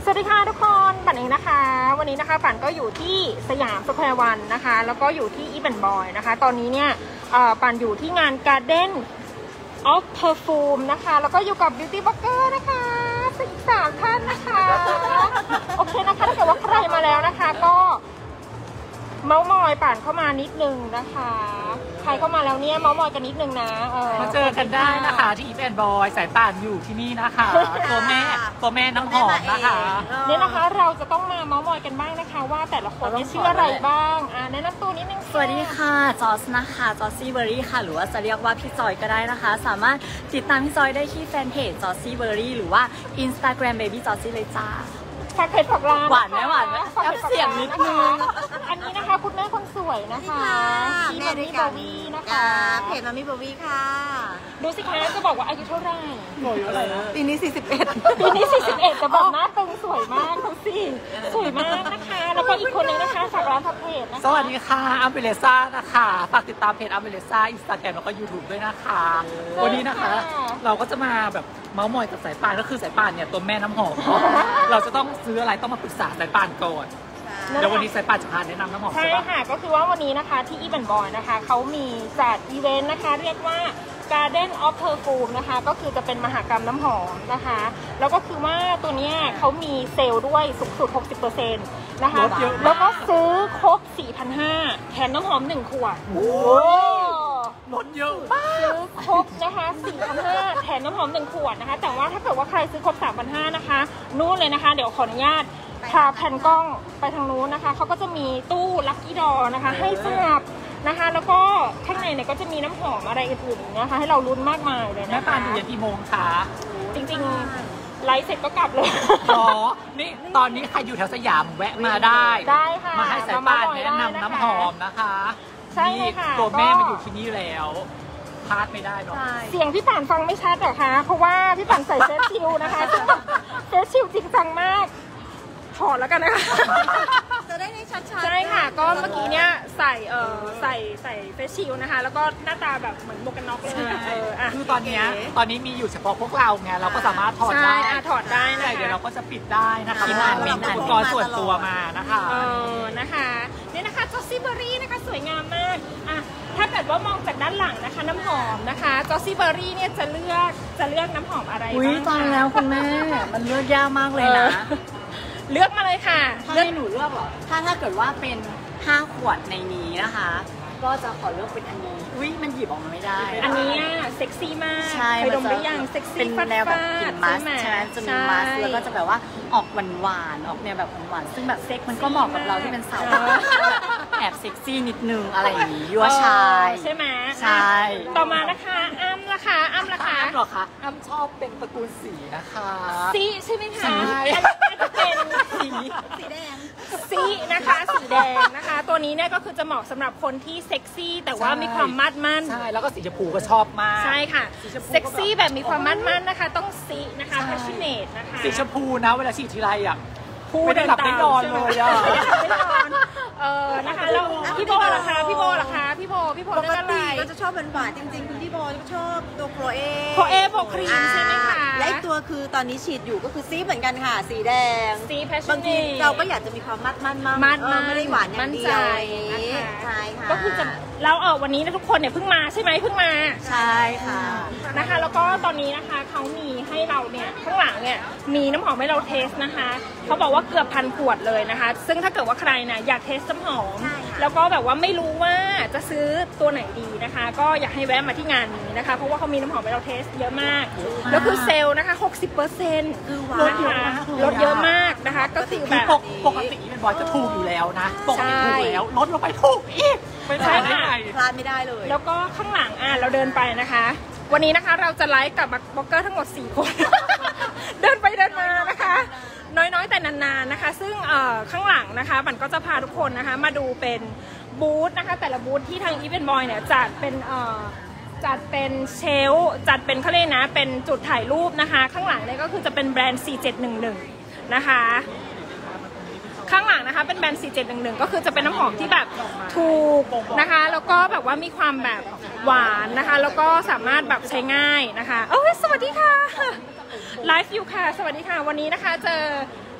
สวัสดีค่ะทุกคนปั่นเองนะคะวันนี้นะคะปั่นก็อยู่ที่สยามสแควร์วันนะคะแล้วก็อยู่ที่อีฟแอนด์บอยนะคะตอนนี้เนี่ยปั่นอยู่ที่งาน Garden of Perfume นะคะแล้วก็อยู่กับ Beauty Blogger นะคะอีก3ท่านนะคะโอเคนะคะถ้าเกิดว่าใครมาแล้วนะคะก็เมาส์มอยปั่นเข้ามานิดนึงนะคะใครเข้ามาแล้วเนี่ยเมาส์มอยกันนิดนึงนะมาเจอกันได้นะคะที่อีฟแอนด์บอยสายป่านอยู่ที่นี่นะคะตัวแม่น้ำหอมนะคะเนี่ยนะคะเราจะต้องมาเมาส์มอยกันบ้างนะคะว่าแต่ละคนชื่ออะไรบ้างแนะนำตัวนิดนึงสวัสดีค่ะจอสนะคะจอซี่เบอรี่ค่ะหรือว่าจะเรียกว่าพี่จอยก็ได้นะคะสามารถติดตามพี่จอยได้ที่แฟนเพจจอซี่เบอรี่หรือว่า Instagram Baby จอซี่เลยจ้าฝากเพจฝากร้านหวานไหมเสียงนิดนึงอันนี้นะคะคุณแม่คนสวยนะคะแม่ด้วยกันนะคะเพจมามี่โบวี่ค่ะดูสิคะจะบอกว่าอายุเท่าไหร่ปีนี้ 41ปีนี้41จะบอกหน้าตึงสวยมากทั้งสี่สวยมากนะคะแล้วก็อีกคนนึงนะคะฝากร้านฝากเพจนะคะสวัสดีค่ะอัมเบเลซ่านะคะฝากติดตามเพจอัมเบเลซ่า Instagram แล้วก็ YouTube ด้วยนะคะวันนี้นะคะเราก็จะมาแบบเมาส์มอยกับสายป่านก็คือสายป่านเนี่ยตัวแม่น้ำหอมเราจะต้องซื้ออะไรต้องมาปรึกษาสายป่านก่อนเดี๋ยววันนี้สายป่านจะพาแนะนำน้ำหอมใช่ค่ะก็คือว่าวันนี้นะคะที่อีฟแอนด์บอยนะคะเขามีจัดอีเวนต์นะคะเรียกว่า Garden of Perfume นะคะก็คือจะเป็นมหกรรมน้ำหอมนะคะแล้วก็คือว่าตัวนี้เขามีเซลล์ด้วยสูงสุด 60% นะคะแล้วก็ซื้อครบ 4,500 แถมน้ำหอม1 ขวดลดเยอะมากซื้อครบนะคะ 4,500 แถมน้ำหอม1 ขวดนะคะแต่ว่าถ้าเกิดว่าใครซื้อครบ 3,500 นะคะนู่นเลยนะคะเดี๋ยวขออนุญาตพาแผ่นกล้องไปทางนู้นนะคะเขาก็จะมีตู้ลัคกี้ดอนะคะให้จับนะคะแล้วก็ข้างในเนี่ยก็จะมีน้ำหอมอะไรอื่นๆนะคะให้เราลุ้นมากมายเลยนะคะแม่ป่านอยู่ยันกี่โมงคะจริงๆไลฟ์เสร็จก็กลับเลยอ๋อนี่ตอนนี้ใครอยู่แถวสยามแวะมาได้ค่ะมาให้สายป่านแนะนำน้ำหอมนะคะใช่ค่ะตัวแม่มาอยู่ที่นี่แล้วพลาดไม่ได้เนาะเสียงพี่ป่านฟังไม่ชัดหรอคะเพราะว่าพี่ป่านใส่เฟซชิลนะคะเฟซชิลจริงจังมากถอดแล้วกันนะคะจะได้ชัดๆใช่ค่ะก็เมื่อกี้เนี้ยใส่เฟซชิลนะคะแล้วก็หน้าตาแบบเหมือนหมวกกันน็อกเลยคือตอนนี้มีอยู่เฉพาะพวกเราไงเราก็สามารถถอดได้ถอดได้นะเดี๋ยวเราก็จะปิดได้นะคะเพราะว่าเราอุปกรณ์ส่วนตัวมานะคะนะคะนี่นะคะจอซี่เบอรี่นะคะสวยงามมากถ้าเกิดว่ามองจากด้านหลังนะคะน้ำหอมนะคะจอซี่เบอรี่เนี่ยจะเลือกน้ำหอมอะไรบ้างฟังแล้วคุณแม่มันเลือกยากมากเลยนะเลือกมาเลยค่ะถ้าให้หนูเลือกเหรอถ้าเกิดว่าเป็น5 ขวดในนี้นะคะก็จะขอเลือกเป็นอันนี้มันหยิบออกมาไม่ได้อันนี้เซ็กซี่มากไปดมหรือยังเซ็กซี่เป็นแนวแบบกลิ่นมัสใช่ไหมจะมีมัสแล้วก็จะแบบว่าออกหวานออกแนวแบบหวานซึ่งแบบเซ็กมันก็เหมาะกับเราที่เป็นสาวแอบเซ็กซี่นิดนึงอะไรอย่างนี้ยั่วชายใช่ไหมใช่ต่อมานะคะอ้ำราคาอ้ำชอบเป็นตระกูลสีนะคะสีใช่ไหมคะจะเป็นสีแดงสีนะคะสีแดงนะคะตัวนี้เนี่ยก็คือจะเหมาะสำหรับคนที่เซ็กซี่แต่ว่ามีความมัดมั่นใช่แล้วก็สีชมพูก็ชอบมากใช่ค่ะเซ็กซี่แบบมีความมัดมั่นนะคะต้องสีนะคะ passionate นะคะสีชมพูนะเวลาฉีดทีไรไม่ได้หลับได้นอนเลยนะคะแล้วพี่โบล่ะคะพี่โบเลือกอะไรก็จะชอบหวานจริงๆคุณพี่โบก็ชอบตัวโคเอโบครีมใช่ไหมคะและอีกตัวคือตอนนี้ฉีดอยู่ก็คือสีเหมือนกันค่ะสีแดงสีแพชชั่นบางทีเราก็อยากจะมีความมัดไม่ได้หวานอย่างเดียวใช่ค่ะก็คือจะเราวันนี้นะทุกคนเนี่ยเพิ่งมาใช่ไหมเพิ่งมาใช่ค่ะนะคะแล้วก็ตอนนี้นะคะเขามีให้เราเนี่ยข้างหลังเนี่ยมีน้ำหอมให้เราเทสนะคะเขาบอกว่าเกือบ1,000 ขวดเลยนะคะซึ่งถ้าเกิดว่าใครเนี่ยอยากเทสน้ำหอมแล้วก็แบบว่าไม่รู้ว่าจะซื้อตัวไหนดีนะคะก็อยากให้แวะมาที่งานนี้นะคะเพราะว่าเขามีน้ำหอมให้เราเทสเยอะมากแล้วคือเซลล์นะคะ 60% ลดเยอะมากนะคะก็คือแบบปกติเป็นบอยจะถูกอยู่แล้วนะปกติถูกแล้วลดลงไปถูกอีกไม่ได้พลาดไม่ได้เลยแล้วก็ข้างหลังเราเดินไปนะคะวันนี้นะคะเราจะไลฟ์กับบล็อกเกอร์ทั้งหมด4 คนเดินไปเดินมานะคะน้อยๆแต่นานๆนะคะซึ่งข้างหลังนะคะมันก็จะพาทุกคนนะคะมาดูเป็นบูธนะคะแต่ละบูธที่ทางอีฟแอนด์บอยเนี่ยจัดเป็นเชลจัดเป็นเขาเรียกนะเป็นจุดถ่ายรูปนะคะข้างหลังเนี่ยก็คือจะเป็นแบรนด์4711นะคะข้างหลังนะคะเป็นแบรนด์4711ก็คือจะเป็นน้ำหอมที่แบบถูกนะคะแล้วก็แบบว่ามีความแบบหวานนะคะแล้วก็สามารถแบบใช้ง่ายนะคะสวัสดีค่ะไลฟ์อยู่ค่ะสวัสดีค่ะวันนี้นะคะเจอ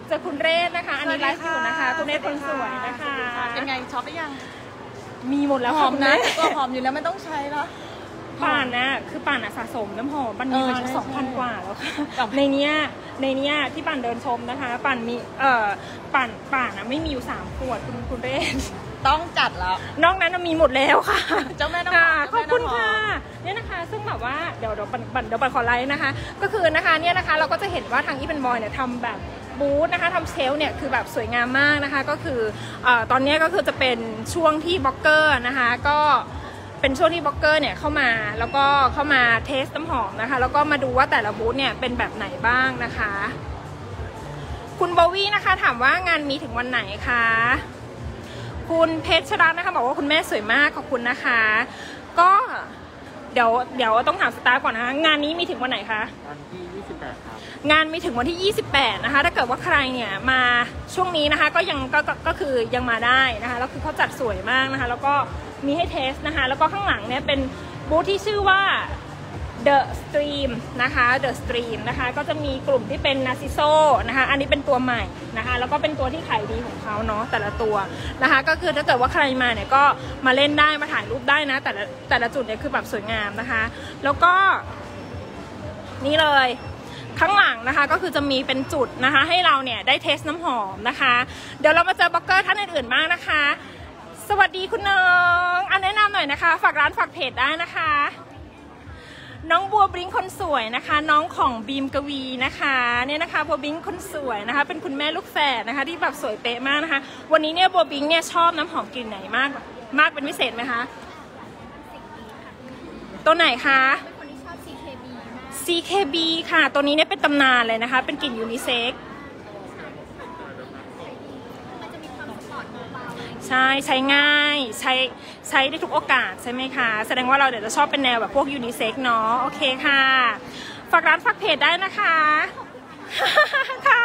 เจอคุณเรศนะคะ อันนี้ไลฟ์อยู่นะคะคุณเรศคนสวยนะคะเป็นไงช็อปไปยังมีหมดแล้วหอมนะค่ะตัวหอมอยู่แล้วไม่ต้องใช้แล้วป่านนะคือป่านสะสมน้ำหอมมันมีมาใช่ 2,000 กว่าแล้วค่ะกับในเนี้ยที่ป่านเดินชมนะคะป่านมีป่านไม่มีอยู่3 ขวดคุณเรศต้องจัดแล้วนอกนั้นมีหมดแล้วค่ะเจ้าแม่น้ำหอมขอบคุณค่ะเนี่ยนะคะซึ่งแบบว่าเดี๋ยวบันขอไลน์นะคะก็คือนะคะเนี่ยนะคะเราก็จะเห็นว่าทางอีเป็นบอยเนี่ยทำแบบบูธนะคะทำเชลฟ์เนี่ยคือแบบสวยงามมากนะคะก็คือตอนนี้ก็คือจะเป็นช่วงที่บล็อกเกอร์นะคะก็เป็นช่วงที่บล็อกเกอร์เนี่ยเข้ามาแล้วก็เข้ามาเทสน้ำหอมนะคะแล้วก็มาดูว่าแต่ละบูธเนี่ยเป็นแบบไหนบ้างนะคะคุณโบวี่นะคะถามว่างานมีถึงวันไหนคะคุณเพชรชรัตน์นะคะบอกว่าคุณแม่สวยมากขอบคุณนะคะก็เดี๋ยวต้องถามสตาฟก่อนนะคะงานนี้มีถึงวันไหนคะวันที่28ครับงานมีถึงวันที่28นะคะถ้าเกิดว่าใครเนี่ยมาช่วงนี้นะคะก็คือยังมาได้นะคะแล้วคือเขาจัดสวยมากนะคะแล้วก็มีให้เทสนะคะแล้วก็ข้างหลังเนี่ยเป็นบูธที่ชื่อว่า The Stream นะคะ The Stream นะคะก็จะมีกลุ่มที่เป็น Narciso นะคะอันนี้เป็นตัวใหม่นะคะแล้วก็เป็นตัวที่ขายดีของเขาเนาะแต่ละตัวนะคะก็คือถ้าเกิดว่าใครมาเนี่ยก็มาเล่นได้มาถ่ายรูปได้นะแต่ละจุดเนี่ยคือแบบสวยงามนะคะแล้วก็นี่เลยข้างหลังนะคะก็คือจะมีเป็นจุดนะคะให้เราเนี่ยได้เทสน้ำหอมนะคะเดี๋ยวเรามาเจอบล็อกเกอร์ท่านอื่นๆบ้างนะคะสวัสดีคุณน้องแนะนำหน่อยนะคะฝากร้านฝากเพจได้นะคะน้องบัวบริ้งคนสวยนะคะน้องของบีมกวีนะคะเนี่ยนะคะบัวบริ้งคนสวยนะคะเป็นคุณแม่ลูกแฝดนะคะที่แบบสวยเป๊ะมากนะคะวันนี้เนี่ยบัวบริ้งเนี่ยชอบน้ำหอมกลิ่นไหนมากเป็นพิเศษไหมคะตัวไหนคะ CKB ค่ะตัวนี้เนี่ยเป็นตำนานเลยนะคะเป็นกลิ่นยูนิเซ็กใช่ใช้ง่ายใช้ได้ทุกโอกาสใช่ไหมคะแสดงว่าเราเดี๋ยวจะชอบเป็นแนวแบบพวกยูนิเซ็กเนาะโอเคค่ะฝากร้านฝากเพจได้นะคะค่ะ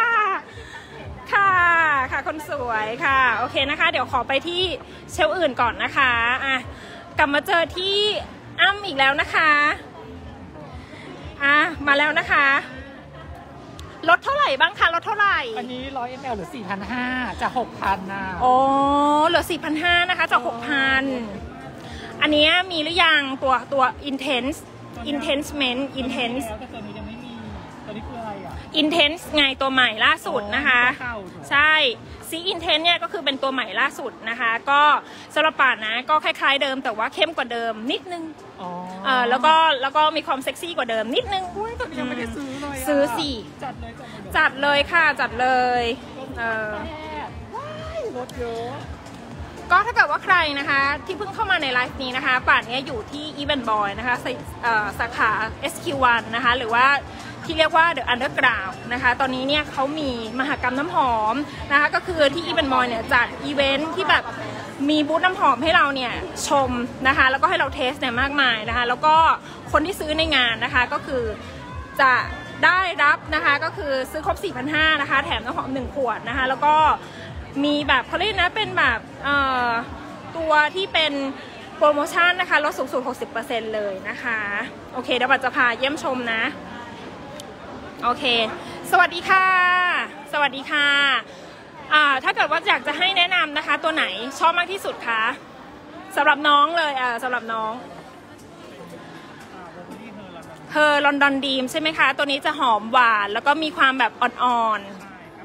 ค่ะคนสวยค่ะโอเคนะคะเดี๋ยวขอไปที่เชลอื่นก่อนนะคะอ่ะกลับมาเจอที่อ้ำอีกแล้วนะคะมาแล้วนะคะลดเท่าไหร่บ้างคะลดเท่าไหร่อันนี้100 ml หรือ 4,500 จาก 6,000 นะโอ้เหลือ 4,500 นะคะจาก 6,000 อันนี้มีหรือยังตัว intense แต่ตัวนี้ยังไม่มีตัวนี้คืออะไรอ่ะ intense ไงตัวใหม่ล่าสุดนะคะใช่ซีอินเทนเนี่ยก็คือเป็นตัวใหม่ล่าสุดนะคะก็สำหรับป่านนะก็คล้ายๆเดิมแต่ว่าเข้มกว่าเดิมนิดนึงแล้วก็มีความเซ็กซี่กว่าเดิมนิดนึงยังไม่ได้ซื้อเลยซื้อสิจัดเลยค่ะจัดเลยรถเยอะก็ถ้าเกิดว่าใครนะคะที่เพิ่งเข้ามาในไลฟ์นี้นะคะป่านนี้อยู่ที่ Event Boy นะคะสาขา SQ1 นะคะหรือว่าที่เรียกว่า The Underground นะคะตอนนี้เนี่ยเขามีมหกรรมน้ำหอมนะคะก็คือที่ Event Boy เนี่ยจัดอีเวนท์ที่แบบมีบูธน้ำหอมให้เราเนี่ยชมนะคะแล้วก็ให้เราเทสเนี่ยมากมายนะคะแล้วก็คนที่ซื้อในงานนะคะก็คือจะได้รับนะคะก็คือซื้อครบ 4,500 นะคะแถมน้ำหอม1 ขวดนะคะแล้วก็มีแบบเขาเรียกนะเป็นแบบตัวที่เป็นโปรโมชั่นนะคะลดสูงสุด 60% เลยนะคะโอเคเดี๋ยวบัตรจะพาเยี่ยมชมนะโอเคสวัสดีค่ะสวัสดีค่ะถ้าเกิดว่าอยากจะให้แนะนำนะคะตัวไหนชอบมากที่สุดคะสำหรับน้องเลยสำหรับน้องเฮอร์ลอนดอนดีมใช่ไหมคะตัวนี้จะหอมหวานแล้วก็มีความแบบอ่อนๆ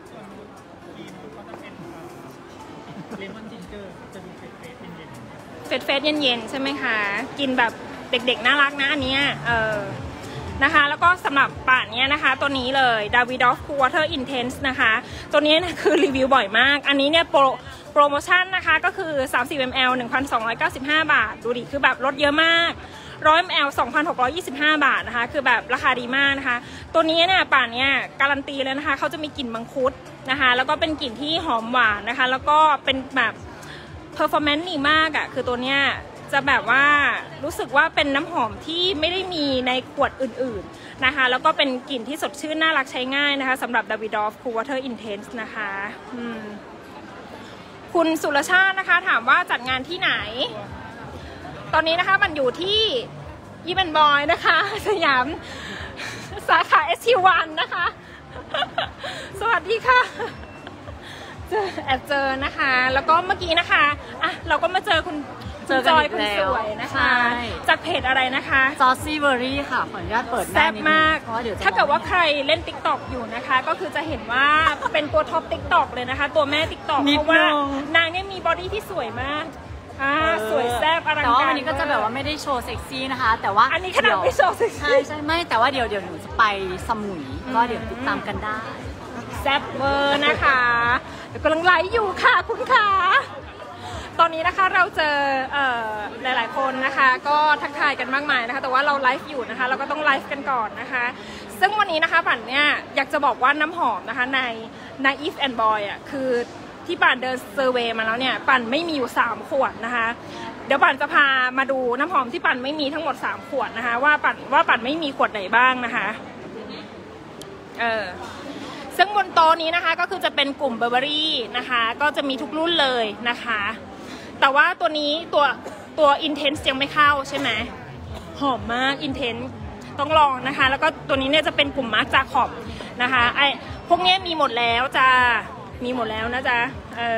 เฟสเย็นๆใช่ไหมคะกินแบบเด็กๆน่ารักนะอันนี้นะคะแล้วก็สำหรับป่านเนี้ยนะคะตัวนี้เลย Davidoff Cool Water Intense นะคะตัวนี้นะคือรีวิวบ่อยมากอันนี้เนี่ยโปรโมชั่นนะคะก็คือ30 ml 1,295 บาทดูดิคือแบบลดเยอะมาก100 ml 2,625 บาทนะคะคือแบบราคาดีมากนะคะตัวนี้เนี่ยป่านเนี้ยการันตีเลยนะคะเขาจะมีกลิ่นมังคุดนะคะแล้วก็เป็นกลิ่นที่หอมหวานนะคะแล้วก็เป็นแบบperformance ดีมากคือตัวเนี้ยจะแบบว่ารู้สึกว่าเป็นน้ำหอมที่ไม่ได้มีในขวดอื่นๆนะคะแล้วก็เป็นกลิ่นที่สดชื่นน่ารักใช้ง่ายนะคะสำหรับ Davidoff Cool Water Intense นะคะคุณสุรชาตินะคะถามว่าจัดงานที่ไหนตอนนี้นะคะมันอยู่ที่ Event Boy นะคะสยามสาขา SQ1 นะคะสวัสดีค่ะแอบเจอนะคะ แล้วก็เมื่อกี้นะคะอ่ะเราก็มาเจอคุณจอยคุณสวยนะคะจากเพจอะไรนะคะซอสซี่เบอร์รี่ค่ะขออนุญาตเปิดหน้าแซ่บมากเพราะว่าเดี๋ยวจะถ้าเกิดว่าใครเล่น TikTok อยู่นะคะ ก็คือจะเห็นว่าเป็นตัวท็อป TikTok เลยนะคะ ตัวแม่ TikTok เพราะว่านางเนี่ยมีบอดี้ที่สวยมากสวยแซ่บอลังการแต่ว่าวันนี้ก็จะแบบว่าไม่ได้โชว์เซ็กซี่นะคะแต่ว่าอันนี้ขนาดไม่โชว์เซ็กซี่ใช่ไม่แต่ว่าเดี๋ยวหนูจะไปสมุยก็เดี๋ยวติดตามกันได้แซ่บเวอร์นะคะเดี๋ยวกำลังไลฟ์อยู่ค่ะคุณขาตอนนี้นะคะเราเจอหลายๆคนนะคะก็ทักทายกันมากมายนะคะแต่ว่าเราไลฟ์อยู่นะคะเราก็ต้องไลฟ์กันก่อนนะคะซึ่งวันนี้นะคะปั่นเนี่ยอยากจะบอกว่าน้ำหอมนะคะใน Eve and Boy อ่ะคือที่ปั่นเดินเซอร์เวย์มาแล้วเนี่ยปั่นไม่มีอยู่3ขวดนะคะเดี๋ยวปั่นจะพามาดูน้ำหอมที่ปั่นไม่มีทั้งหมด3ขวดนะคะว่าปั่นไม่มีขวดไหนบ้างนะคะซึ่งบนโต๊ะนี้นะคะก็คือจะเป็นกลุ่มเบอร์เบอรี่นะคะก็จะมีทุกรุ่นเลยนะคะแต่ว่าตัวนี้ตัว Intense ยังไม่เข้าใช่ไหมหอมมาก Intense ต้องลองนะคะแล้วก็ตัวนี้เนี่ยจะเป็นกลุ่มมาร์คจาคอบนะคะไอพวกนี้มีหมดแล้วจ้ามีหมดแล้วนะจ๊ะ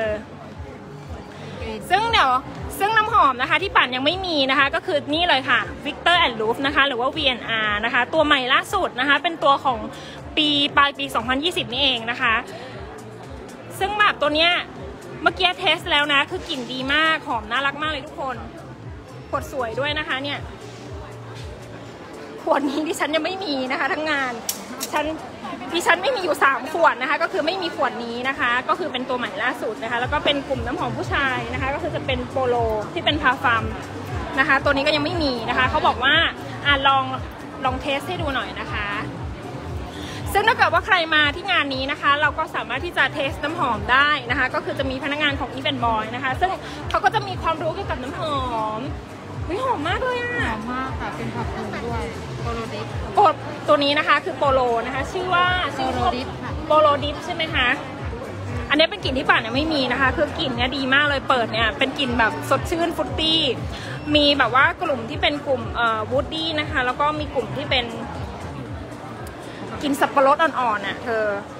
ซึ่งน้ำหอมนะคะที่ปั่นยังไม่มีนะคะก็คือนี่เลยค่ะ Victor and Roof นะคะหรือว่า VNR นะคะตัวใหม่ล่าสุดนะคะเป็นตัวของปลายปี 2020 นี่เองนะคะซึ่งแบบตัวเนี้ยเมื่อกี้เทสแล้วนะคือกลิ่นดีมากหอมน่ารักมากเลยทุกคนขวดสวยด้วยนะคะเนี่ยขวดนี้ดิฉันยังไม่มีนะคะทั้งงานดิฉันไม่มีอยู่3ขวดนะคะก็คือไม่มีขวดนี้นะคะก็คือเป็นตัวใหม่ล่าสุดนะคะแล้วก็เป็นกลุ่มน้ำหอมผู้ชายนะคะก็คือจะเป็นโปโลที่เป็นพาฟาร์มนะคะตัวนี้ก็ยังไม่มีนะคะเขาบอกว่าลองเทสให้ดูหน่อยนะคะซึ่งถ้าเกิดว่าใครมาที่งานนี้นะคะเราก็สามารถที่จะเทสน้ำหอมได้นะคะก็คือจะมีพนักงานของ Eve and Boy นะคะซึ่งเขาก็จะมีความรู้เกี่ยวกับน้ำหอมหอมมากเลยอะหอมมากค่ะเป็นผักบุ้งด้วยโปโลดิฟตัวนี้นะคะคือโปโลนะคะชื่อโปโลดิฟใช่ไหมคะอันนี้เป็นกลิ่นที่ป่านเนี่ยไม่มีนะคะคือกลิ่นเนี่ยดีมากเลยเปิดเนี่ยเป็นกลิ่นแบบสดชื่นฟรุตตี้มีแบบว่ากลุ่มที่เป็นกลุ่มวูดดี้นะคะแล้วก็มีกลุ่มที่เป็นกลิ่นสับปะรดอ่อนๆน่ะเธ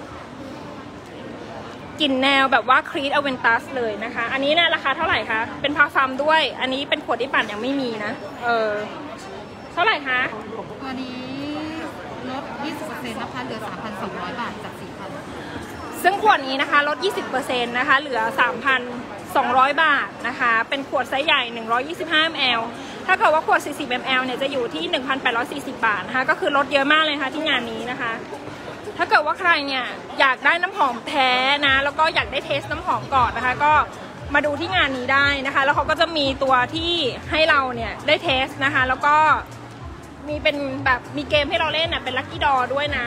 อกลิ่นแนวแบบว่าครีดอเวนตัสเลยนะคะอันนี้เนี่ยราคาเท่าไหร่คะเป็นพาฟาร์มด้วยอันนี้เป็นขวดที่ปั่นยังไม่มีนะเท่าไหร่คะตัวนี้ลด 20% นะคะเหลือ 3,200 บาทจาก 4,000 ซึ่งขวดนี้นะคะลด 20% นะคะเหลือ 3,200 บาทนะคะเป็นขวดไซส์ใหญ่125 ml ถ้าเกิดว่าขวด40 ml เนี่ยจะอยู่ที่ 1,840 บาทนะคะก็คือลดเยอะมากเลยนะคะที่งานนี้นะคะถ้าเกิดว่าใครเนี่ยอยากได้น้ำหอมแท้นะแล้วก็อยากได้เทสน้ำหอมก่อนนะคะก็มาดูที่งานนี้ได้นะคะแล้วเขาก็จะมีตัวที่ให้เราเนี่ยได้เทสนะคะแล้วก็มีเป็นแบบมีเกมให้เราเล่นน่ะเป็นลัคกี้ดอด้วยนะ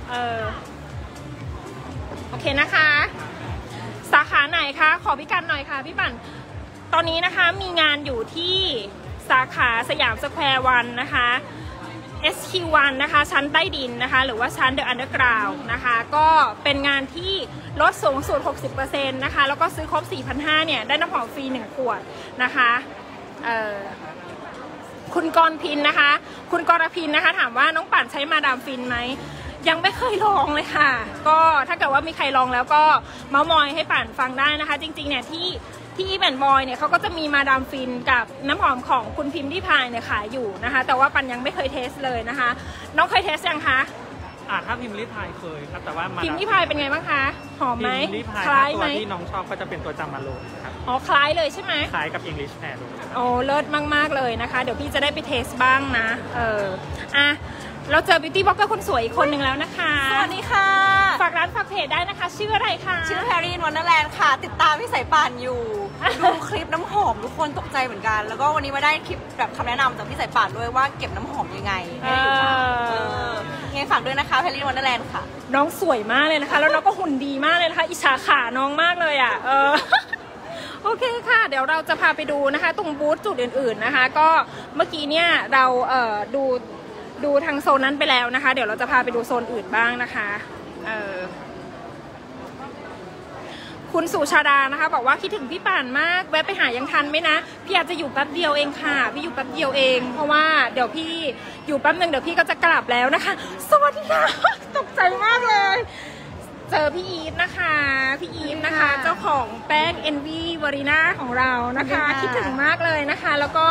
โอเคนะคะสาขาไหนคะขอพิกัดหน่อยค่ะพี่ปั่นตอนนี้นะคะมีงานอยู่ที่สาขาสยามสแควร์วันนะคะ SQ1 นะคะชั้นใต้ดินนะคะหรือว่าชั้น The Underground นะคะก็เป็นงานที่ลดสูงสุด 60% นะคะแล้วก็ซื้อครบ 4,500 เนี่ยได้น้ำหอมฟรี1ขวดนะคะคุณกรพินนะคะคุณกรพินนะคะถามว่าน้องปั่นใช้มาดามฟินไหมยังไม่เคยลองเลยค่ะก็ถ้าเกิดว่ามีใครลองแล้วก็เม้ามอยให้ปั่นฟังได้นะคะจริงๆเนี่ยที่Eve and Boyเนี่ยเขาก็จะมีมาดามฟินกับน้ำหอมของคุณพิมพ์ริพายเนี่ยขายอยู่นะคะแต่ว่าปั่นยังไม่เคยเทสเลยนะคะน้องเคยเทสยังคะถ้าพิมพ์ริพายเคยครับแต่ว่าพิมพ์ริพายเป็นไงบ้างคะหอมไหมคล้ายไหมตัวที่น้องชอบก็จะเป็นตัวจามาโลครับคล้ายเลยใช่ไหมคล้ายกับ English Pear เลยโอ้เลิศมากๆเลยนะคะเดี๋ยวพี่จะได้ไปเทสบ้างนะเราเจอ Beauty Blogger คนสวยอีกคนหนึ่งแล้วนะคะสวัสดีค่ะฝากร้านฝากเพจได้นะคะชื่ออะไรคะชื่อแพรรี่วันเดอร์แลนด์ค่ะติดตามพี่สายป่านอยู่ดูคลิปน้ำหอมทุกคนตกใจเหมือนกันแล้วก็วันนี้มาได้คลิปแบบคำแนะนำจากพี่สายป่านด้วยว่าเก็บน้ำหอมยังไงยังไงฝากด้วยนะคะแพรรี่วันเดอร์แลนด์ค่ะน้องสวยมากเลยนะคะแล้วน้องก็หุ่นดีมากเลยนะคะอิจฉาขาน้องมากเลยอ่ะโอเคค่ะเดี๋ยวเราจะพาไปดูนะคะตรงบูธจุดอื่นๆนะคะก็เมื่อกี้เนี่ยเราดูทางโซนนั้นไปแล้วนะคะเดี๋ยวเราจะพาไปดูโซนอื่นบ้างนะคะคุณสุชาดานะคะบอกว่าคิดถึงพี่ป่านมากแวะไปหายังทันไหมนะพี่อาจจะอยู่แป๊บเดียวเองค่ะพี่อยู่แป๊บเดียวเองเพราะว่าเดี๋ยวพี่อยู่แป๊บนึงเดี๋ยวพี่ก็จะกลับแล้วนะคะสวัสดีค่ะตกใจมากเลยเจอพี่อีฟนะคะพี่อีฟนะคะเจ้าของแป้ง Envy Verina ของเรานะคะคิดถึงมากเลยนะคะแล้วก็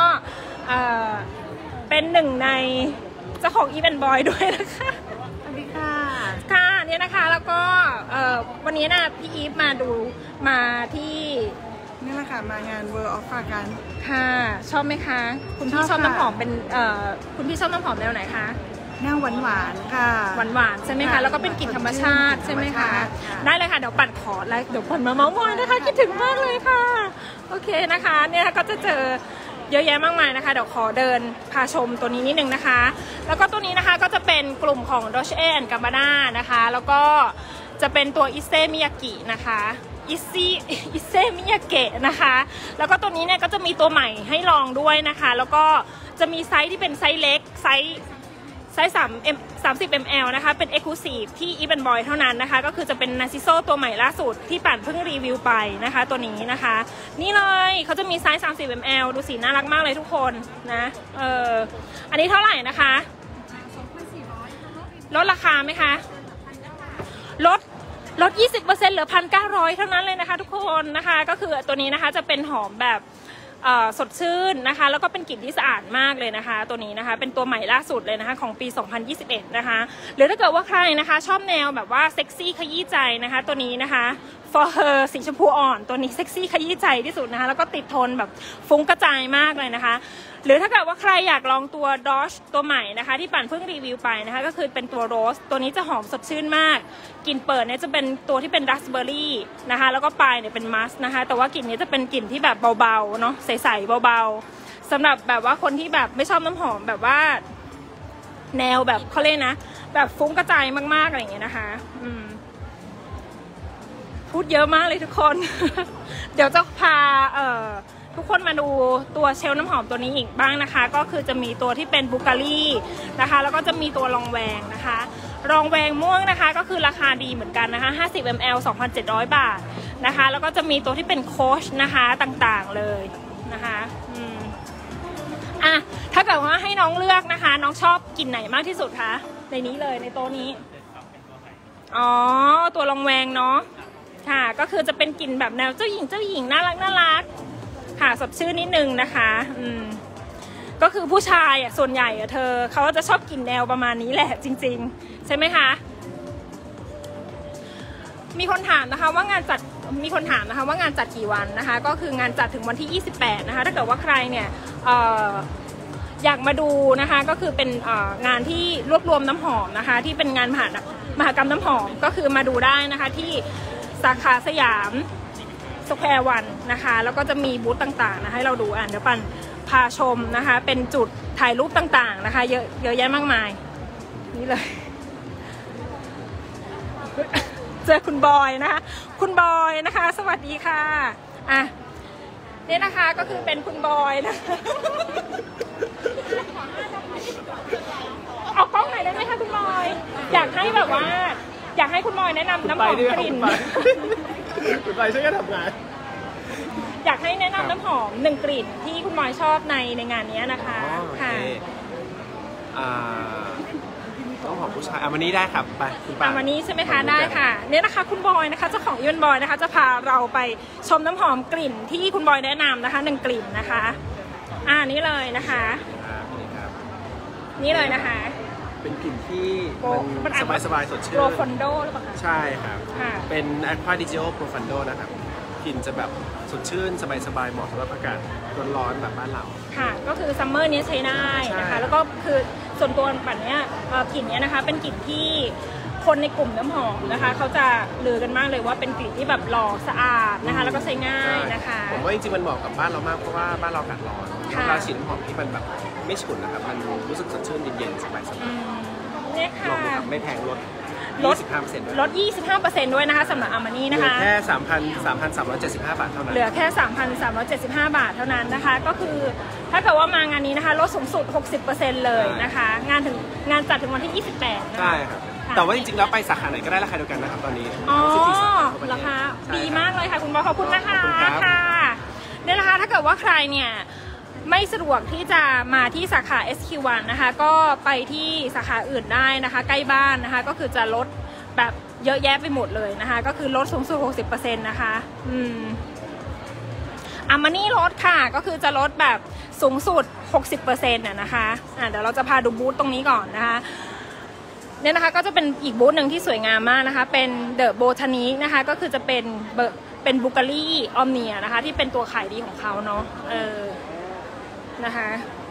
เป็นหนึ่งในเจ้าของ Even Boy ด้วยนะคะสวัสดีค่ะค่ะเนี่ยนะคะแล้วก็วันนี้นะพี่อีฟมาที่นี่แหละค่ะมางาน World of Fragrance ค่ะชอบไหมคะคุณพี่ชอบน้ำหอมเป็นคุณพี่ชอบน้ำหอมแนวไหนคะแนวหวานค่ะหวานใช่ไหมคะแล้วก็เป็นกลิ่นธรรมชาติใช่ไหมคะได้เลยค่ะเดี๋ยวปั่นขอไลฟ์เดี๋ยวปั่นมาเม้ามอยนะคะคิดถึงมากเลยค่ะโอเคนะคะเนี่ยก็จะเจอเยอะแยะมากมายนะคะเดี๋ยวขอเดินพาชมตัวนี้นิดนึงนะคะแล้วก็ตัวนี้นะคะก็จะเป็นกลุ่มของ Dolce & Gabbana นะคะแล้วก็จะเป็นตัวอิเซมิยากินะคะอิเซมิยาเกะนะคะแล้วก็ตัวนี้เนี่ยก็จะมีตัวใหม่ให้ลองด้วยนะคะแล้วก็จะมีไซส์ที่เป็นไซส์เล็กไซส์30 ml นะคะเป็น Exclusive ที่ Even Boy เท่านั้นนะคะก็คือจะเป็น Narciso ตัวใหม่ล่าสุดที่ปั่นเพิ่งรีวิวไปนะคะตัวนี้นะคะนี่เลยเขาจะมีไซส์30 ml ดูสีน่ารักมากเลยทุกคนนะอันนี้เท่าไหร่นะคะลดราคาไหมคะลด 20% เหลือ 1,900 เท่านั้นเลยนะคะทุกคนนะคะก็คือตัวนี้นะคะจะเป็นหอมแบบสดชื่นนะคะแล้วก็เป็นกลิ่นที่สะอาดมากเลยนะคะตัวนี้นะคะเป็นตัวใหม่ล่าสุดเลยนะคะของปี 2021 นะคะหรือถ้าเกิดว่าใครนะคะชอบแนวแบบว่าเซ็กซี่ขยี้ใจนะคะตัวนี้นะคะ for her สีชมพูอ่อนตัวนี้เซ็กซี่ขยี้ใจที่สุดนะคะแล้วก็ติดทนแบบฟุ้งกระจายมากเลยนะคะหรือถ้าเกิดว่าใครอยากลองตัว Doge ตัวใหม่นะคะที่ปั่นเพิ่งรีวิวไปนะคะก็คือเป็นตัวโรสตัวนี้จะหอมสดชื่นมากกลิ่นเปิดเนี่ยจะเป็นตัวที่เป็นราสเบอร์รี่นะคะแล้วก็ปลายเนี่ยเป็นมัสนะคะแต่ว่ากลิ่นนี้จะเป็นกลิ่นที่แบบเบาๆเนาะใสๆเบาๆสำหรับแบบว่าคนที่แบบไม่ชอบน้ำหอมแบบว่าแนวแบบเขาเรียกนะแบบฟุ้งกระจายมากๆอะไรอย่างเงี้ยนะคะพูดเยอะมากเลยทุกคน เดี๋ยวจะพาทุกคนมาดูตัวเชลน้ำหอมตัวนี้อีกบ้างนะคะก็คือจะมีตัวที่เป็นบูการีนะคะแล้วก็จะมีตัวรองแวงนะคะรองแวงม่วงนะคะก็คือราคาดีเหมือนกันนะคะ50 ml 2,700 บาทนะคะแล้วก็จะมีตัวที่เป็นโค้ชนะคะต่างๆเลยนะคะถ้าเกิดว่าให้น้องเลือกนะคะน้องชอบกลิ่นไหนมากที่สุดคะในนี้เลยในโต๊ะนี้อ๋อตัวรองแวงเนาะค่ะก็คือจะเป็นกลิ่นแบบแนวเจ้าหญิงน่ารักค่ะสดชื่นนิดนึงนะคะก็คือผู้ชายส่วนใหญ่เขาจะชอบกลิ่นแนวประมาณนี้แหละจริงๆใช่ไหมคะมีคนถามนะคะว่างานจัดกี่วันนะคะก็คืองานจัดถึงวันที่28นะคะถ้าเกิดว่าใครเนี่ยอยากมาดูนะคะก็คือเป็นงานที่รวบรวมน้ำหอมนะคะที่เป็นงานมหกรรมน้ำหอมก็คือมาดูได้นะคะที่สาขาสยามสแควร์วันนะคะแล้วก็จะมีบูธต่างๆนะให้เราดูเดี๋ยวปันพาชมนะคะเป็นจุดถ่ายรูปต่างๆนะคะเยอะแยะมากมายนี่เลย เจอคุณบอยนะคะคุณบอยนะคะสวัสดีค่ะนี่นะคะก็คือเป็นคุณบอยนะ เอากล้องหน่อยได้ไหมคะคุณบอยอยากให้แบบว่าอยากให้คุณบอยแนะนำน้ำหอมกลิ่นคุณไปช่วยกันทำงานอยากให้แนะนำน้ำหอม1 กลิ่นที่คุณบอยชอบในงานนี้นะคะค่ะน้ำหอมผู้ชายวันนี้ได้ครับไปคุณป้าวันนี้ใช่ไหมคะได้ค่ะเนี่ยนะคะคุณบอยนะคะเจ้าของEven Boyนะคะจะพาเราไปชมน้ำหอมกลิ่นที่คุณบอยแนะนำนะคะ1 กลิ่นนะคะนี่เลยนะคะนี่เลยนะคะเป็นกลิ่นที่มันสบายสดชื่น Profondo หรือเปล่าคะใช่ครับเป็น Aqua di Gio Profondo นะครับกลิ่นจะแบบสดชื่นสบายเหมาะสำหรับอากาศร้อนๆแบบบ้านเราค่ะก็คือซัมเมอร์นี้ใช้ได้นะคะแล้วก็คือส่วนตัวปันเนี้ยกลิ่นเนี้ยนะคะเป็นกลิ่นที่คนในกลุ่มน้ำหอมนะคะเขาจะลือกันมากเลยว่าเป็นกลิ่นที่แบบหล่อสะอาดนะคะแล้วก็ใช้ง่ายนะคะผมว่าจริงๆมันเหมาะกับบ้านเรามากเพราะว่าบ้านเราอากาศร้อนเราฉีดน้ำหอมที่มันแบบไม่ฉุนนะครับมันรู้สึกสดชื่นเย็นๆสบายๆเนี่ยค่ะไม่แพงลด 25% ด้วยนะคะสำหรับอามานี่นะคะแค่ 3,375 บาทเท่านั้นเหลือแค่ 3,375 บาทเท่านั้นนะคะก็คือถ้าเกิดว่ามางานนี้นะคะลดสูงสุด 60% เลยนะคะงานจัดถึงวันที่28นะคะใช่ครับแต่ว่าจริงๆแล้วไปสาขาไหนก็ได้ราคาเดียวกันนะครับตอนนี้ราคาดีมากเลยค่ะคุณบอยขอบคุณนะคะค่ะเนี่ยนะคะถ้าเกิดว่าใครเนี่ยไม่สะดวกที่จะมาที่สาขา SQ1 นะคะก็ไปที่สาขาอื่นได้นะคะใกล้บ้านนะคะก็คือจะลดแบบเยอะแยะไปหมดเลยนะคะก็คือลดสูงสุด 60% นะคะอามานี่ลดค่ะก็คือจะลดแบบสูงสุด 60% นะคะเดี๋ยวเราจะพาดูบูธตรงนี้ก่อนนะคะเนี่ยนะคะก็จะเป็นอีกบูธหนึ่งที่สวยงามมากนะคะเป็นเดอะโบทานิกนะคะก็คือจะเป็นบูการีออมเนียนะคะที่เป็นตัวขายดีของเขาเนาะนะคะ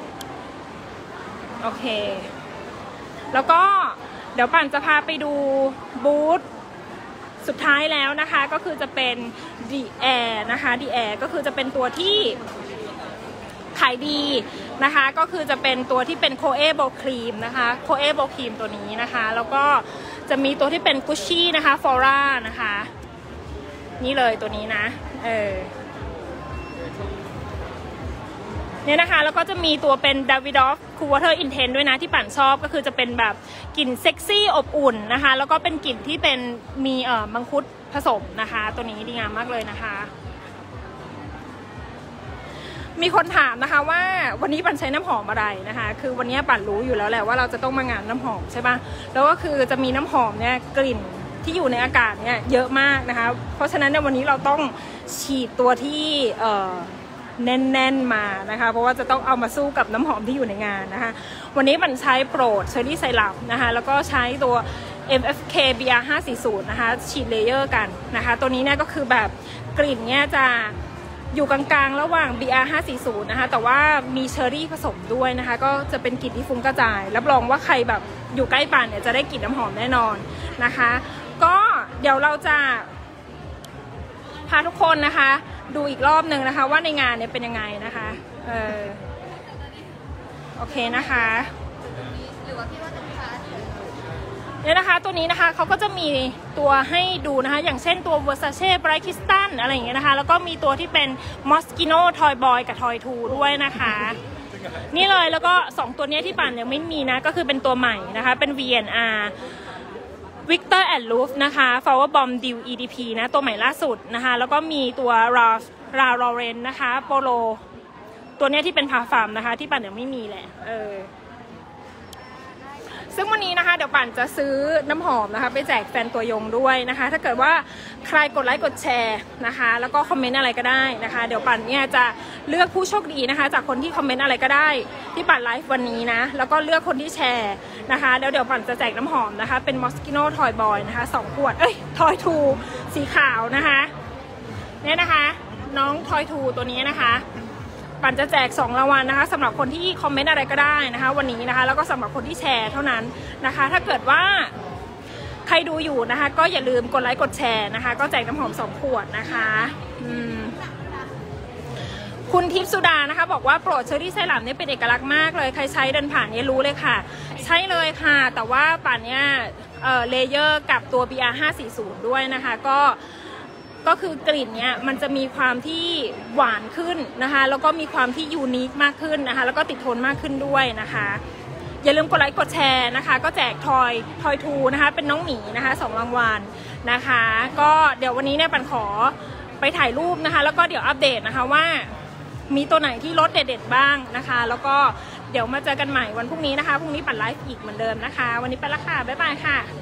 โอเคแล้วก็เดี๋ยวปั่นจะพาไปดูบูธสุดท้ายแล้วนะคะก็คือจะเป็น The Air นะคะ The Air ก็คือจะเป็นตัวที่ขายดีนะคะก็คือจะเป็นตัวที่เป็นโคเอโบครีมนะคะโคเอโบครีมตัวนี้นะคะแล้วก็จะมีตัวที่เป็นกุชชี่นะคะฟอร่านะคะนี่เลยตัวนี้นะเนี่ยนะคะแล้วก็จะมีตัวเป็น Davidoff Cool Water Intense ด้วยนะที่ปั่นชอบก็คือจะเป็นแบบกลิ่นเซ็กซี่อบอุ่นนะคะแล้วก็เป็นกลิ่นที่เป็นมีมังคุดผสมนะคะตัวนี้ดีงามมากเลยนะคะมีคนถามนะคะว่าวันนี้ปั่นใช้น้ำหอมอะไรนะคะคือวันนี้ปั่นรู้อยู่แล้วแหละว่าเราจะต้องมางานน้ำหอมใช่ปะแล้วก็คือจะมีน้ำหอมเนี่ยกลิ่นที่อยู่ในอากาศเนี่ยเยอะมากนะคะเพราะฉะนั้นในวันนี้เราต้องฉีดตัวที่แน่นๆมานะคะเพราะว่าจะต้องเอามาสู้กับน้ำหอมที่อยู่ในงานนะคะวันนี้มันใช้โปรดเชอร์รี่ไซรัปนะคะแล้วก็ใช้ตัว MFK BR 540นะคะฉีดเลเยอร์กันนะคะตัวนี้เนี่ยก็คือแบบกลิ่นเนี่ยจะอยู่กลางๆระหว่าง BR 540นะคะแต่ว่ามีเชอร์รี่ผสมด้วยนะคะก็จะเป็นกลิ่นที่ฟุ้งกระจายรับรองว่าใครแบบอยู่ใกล้ปั่นเนี่ยจะได้กลิ่นน้ำหอมแน่นอนนะคะก็เดี๋ยวเราจะพาทุกคนนะคะดูอีกรอบหนึ่งนะคะว่าในงานเนี่ยเป็นยังไงนะคะโอเคนะคะเนี่ยนะคะตัวนี้นะคะเขาก็จะมีตัวให้ดูนะคะอย่างเช่นตัว Versace Bright Crystal อะไรอย่างเงี้ยนะคะแล้วก็มีตัวที่เป็น Moschino Toy Boy กับ Toy 2 ด้วยนะคะนี่เลยแล้วก็2ตัวนี้ที่ปั่นยังไม่มีนะก็คือเป็นตัวใหม่นะคะเป็น VNR Victor and Roof นะคะ Flower Bomb Dew EDP นะตัวใหม่ล่าสุดนะคะแล้วก็มีตัว Ra Lauren นะคะโปโลตัวนี้ที่เป็นพาฟาร์มนะคะที่ปั่นยังไม่มีแหละซึ่งวันนี้นะคะเดี๋ยวปั่นจะซื้อน้ำหอมนะคะไปแจกแฟนตัวยงด้วยนะคะถ้าเกิดว่าใครกดไลค์กดแชร์นะคะแล้วก็คอมเมนต์อะไรก็ได้นะคะเดี๋ยวปั่นเนี่ยจะเลือกผู้โชคดีนะคะจากคนที่คอมเมนต์อะไรก็ได้ที่ปั่นไลฟ์วันนี้นะแล้วก็เลือกคนที่แชร์นะคะแล้วเดี๋ยวปั่นจะแจกน้ำหอมนะคะเป็น Moschino Toy Boy นะคะ2 ขวดToy 2 สีขาวนะคะเนี่ยนะคะน้อง Toy 2 ตัวนี้นะคะปั่นจะแจก2 รางวัลนะคะสำหรับคนที่คอมเมนต์อะไรก็ได้นะคะวันนี้นะคะแล้วก็สำหรับคนที่แชร์เท่านั้นนะคะถ้าเกิดว่าใครดูอยู่นะคะก็อย่าลืมกดไลค์กดแชร์นะคะก็แจกน้ำหอม2 ขวดนะคะคุณทิพย์สุดานะคะบอกว่าโปรดเชอร์รี่ไซรัปเนี่ยเป็นเอกลักษณ์มากเลยใครใช้เดินผ่านเนี่ยรู้เลยค่ะใช่เลยค่ะแต่ว่าป่านเนี้ยเลเยอร์กับตัว BR 540ด้วยนะคะก็คือกลิ่นเนี้ยมันจะมีความที่หวานขึ้นนะคะแล้วก็มีความที่ยูนิคมากขึ้นนะคะแล้วก็ติดทนมากขึ้นด้วยนะคะอย่าลืมกดไลค์กดแชร์นะคะก็แจกทอย2นะคะเป็นน้องหมีนะคะ2 รางวัลนะคะก็เดี๋ยววันนี้เนี่ยปันขอไปถ่ายรูปนะคะแล้วก็เดี๋ยวอัปเดตนะคะว่ามีตัวไหนที่ลดเด็ดๆบ้างนะคะแล้วก็เดี๋ยวมาเจอกันใหม่วันพรุ่งนี้นะคะพรุ่งนี้ปั่นไลฟ์อีกเหมือนเดิมนะคะวันนี้ไปละค่ะบ๊ายบายค่ะ